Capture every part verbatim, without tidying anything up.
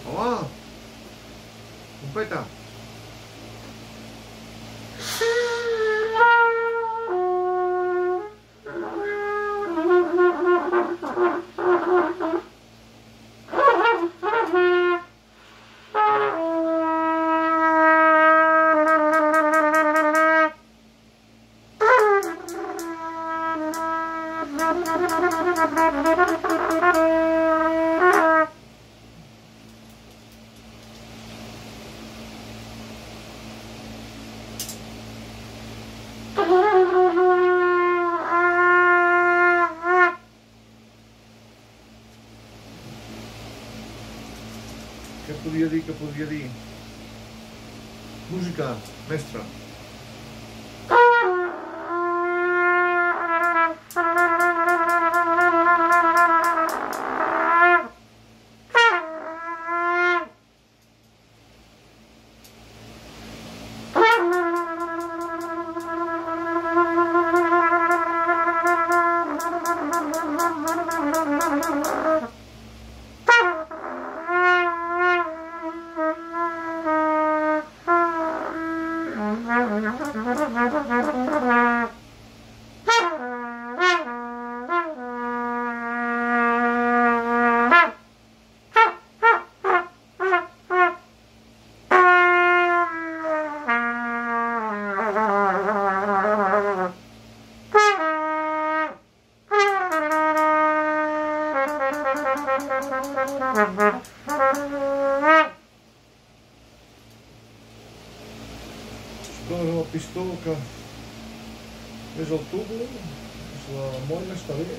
Home! Competa! Què podia dir, què podia dir? Música, mestre. Escolta el pistó que és el tubo, és la molla, està bé.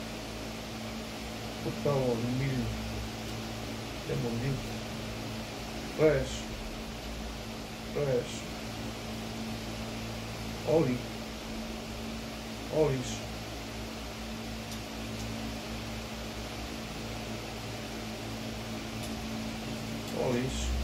Portar el mill de mon dit. Res. Res. Oli. Olis. Olis.